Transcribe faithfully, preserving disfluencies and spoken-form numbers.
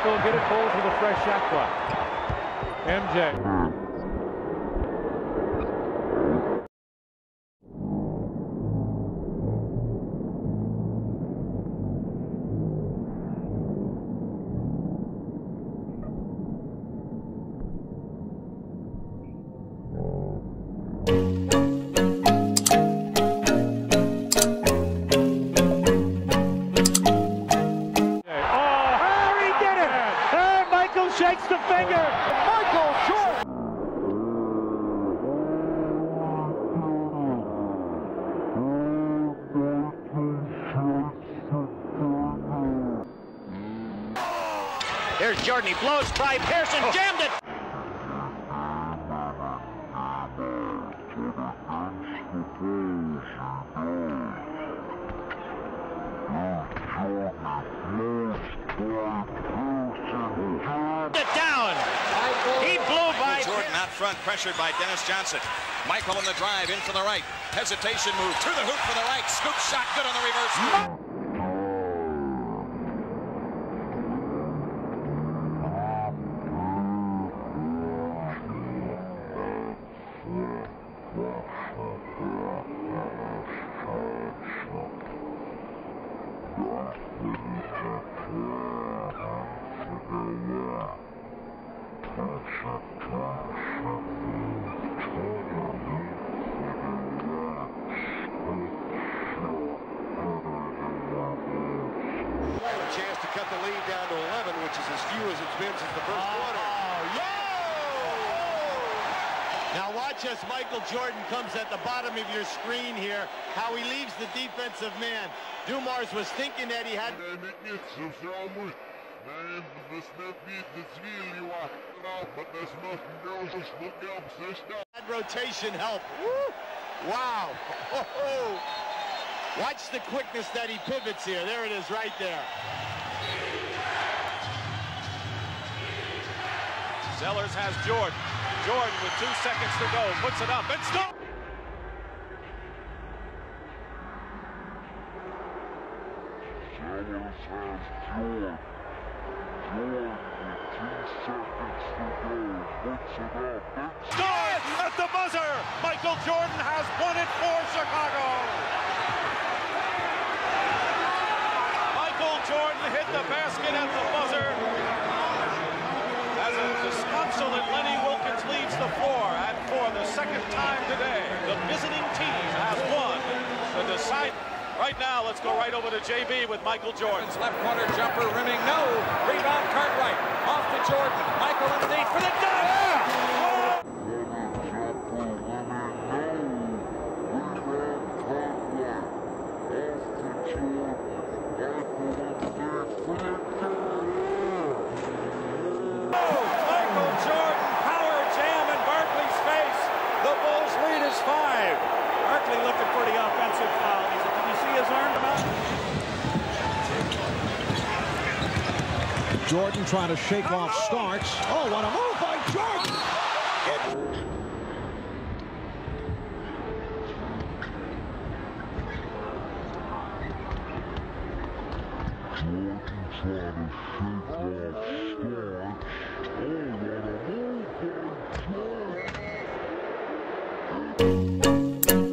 Michael get it pulled with a fresh shot clock. M J. Shakes the finger. Michael Jordan. There's Jordan. He blows by Pearson. Oh. Jammed it. Down. He blew by Jordan out front, pressured by Dennis Johnson. Michael on the drive, in for the right. Hesitation move to the hoop for the right. Scoop shot, good on the reverse. A chance to cut the lead down to eleven, which is as few as it's been since the first quarter. Oh, yeah! Now watch as Michael Jordan comes at the bottom of your screen here, how he leaves the defensive man. Dumars was thinking that he had... That rotation help. Woo! Wow! Oh, oh. Watch the quickness that he pivots here. There it is right there. Sellers has Jordan. Jordan with two seconds to go. Puts it up. It's no. Sellers has Jordan. Jordan with two seconds to go. Puts it up. It's Start at the buzzer. Michael Jordan has won it for Chicago. Jordan hit the basket at the buzzer as a disconsolate Lenny Wilkins leaves the floor, and for the second time today the visiting team has won the decide. Right now let's go right over to J B with Michael Jordan's left corner jumper rimming, no rebound. Cartwright off to Jordan. Michael underneath for the dunk. Michael Jordan power jam in Barkley's face. The Bulls lead is five. Barkley looking for the offensive foul. He said, did you see his arm come out? Jordan trying to shake off Starks. Oh, what a move by Jordan! It Jordan trying to shake off Starks. Oh, what a move by Jordan!